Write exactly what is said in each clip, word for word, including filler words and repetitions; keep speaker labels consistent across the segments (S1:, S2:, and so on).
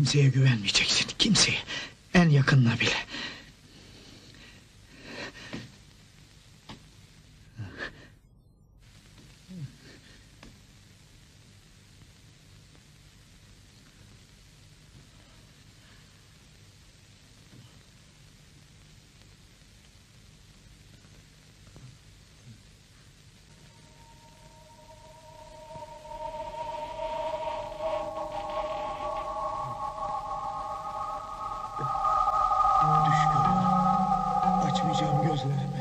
S1: Kimseye güvenmeyeceksin, kimseye. En yakınına bile. Açmayacağım gözlerimi.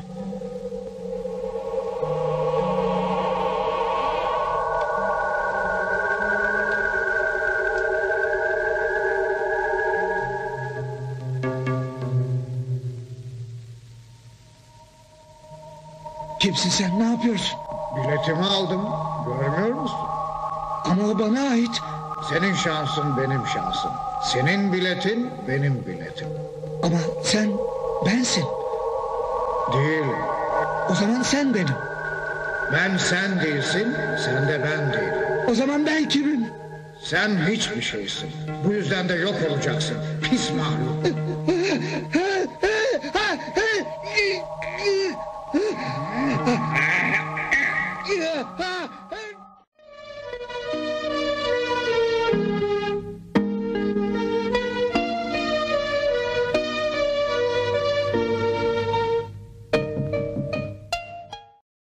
S1: Kimsin sen, ne yapıyorsun?
S2: Biletimi aldım, görmüyor musun?
S1: Ama o bana ait.
S2: Senin şansın benim şansım. Senin biletin benim biletim.
S1: Ama sen bensin.
S2: Değil.
S1: O zaman sen benim.
S2: Ben sen değilsin, sen de ben değilim.
S1: O zaman ben kimim?
S2: Sen hiçbir şeysin. Bu yüzden de yok olacaksın. Pis mahluk.